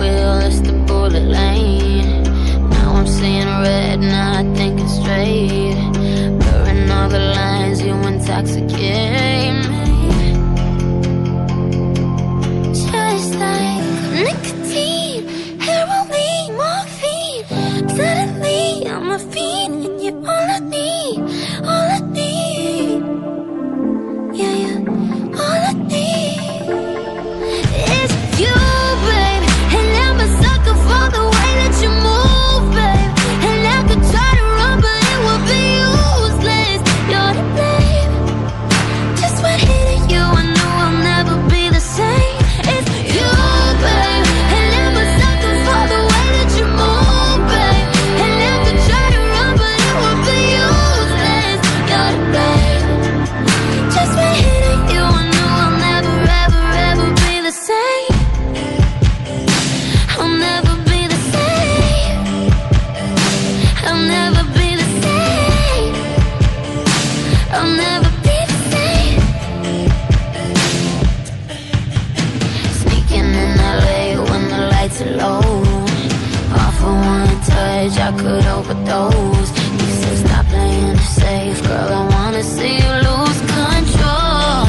wheel, it's the bullet lane. Now I'm seeing red, now I think it's straight. Blurring all the lines, you intoxicate me. Just like nicotine, heroin, morphine. Suddenly I'm a fiend, and you're all I need, all I need. Yeah, yeah, all I need is you, babe. And I'm a sucker for the way that you move, babe. And I could try to run, but it would be useless. You're to blame. Just when hitting you, I knew I'll never be the same. It's you, babe. And I'm a sucker for the way that you move, babe. And I could try to run, but it would be useless. You're to blame. Just when hitting you, I knew I'll never, ever, ever be the same. I'll never be the same. I'll never be the same. I'll never be the same. Sneaking in LA when the lights are low. All for one touch, I could overdose. You said stop playing it safe, girl, I wanna see you lose control.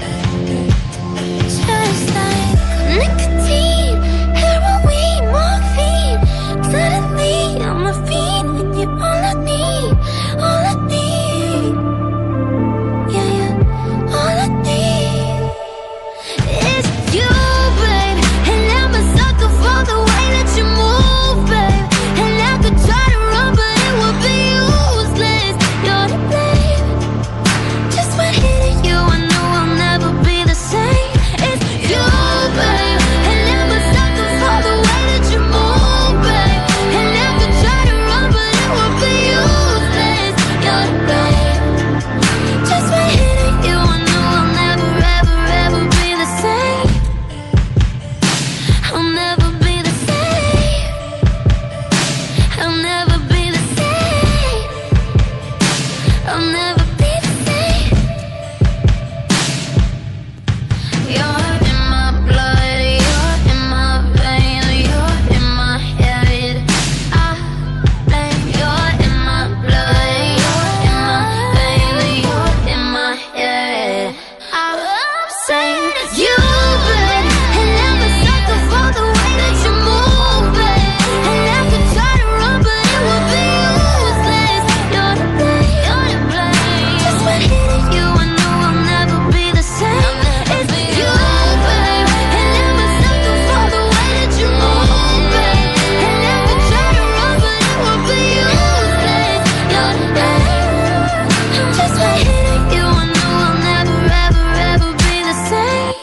Just like nicotine, heroin, morphine. Suddenly I'm a fiend, and you're all I need, all I need. Yeah, yeah, all I need is you, babe. And I'm a sucker for the way that you move, babe. And I could try to run, but it would be useless. You're to blame. Just when hitting you, I knew I'll never be the same. It's you, babe. And I'm a sucker for the way that you move, babe. And I could try to run, but it would be useless. You're to blame. Just when hitting you, I knew I'll never, ever, ever be the same. I'll never be the same. I'll never be the same. I'll never be the same. You're in my blood, you're in my veins, you're in my head. I blame you're in my blood, you're in my veins, you're in my head. I'm saying you, babe. And I'm a sucker for the way that you move, babe. And I could try to run, but it would be useless. You're to blame, you're to blame. Just when hitting you, I knew I'll never be the same. It's you, babe. And I'm a sucker for the way that you move, babe. And I could try to run, but it would be useless. You're to blame. Just when hitting you, I knew I'll never, ever, ever be the same.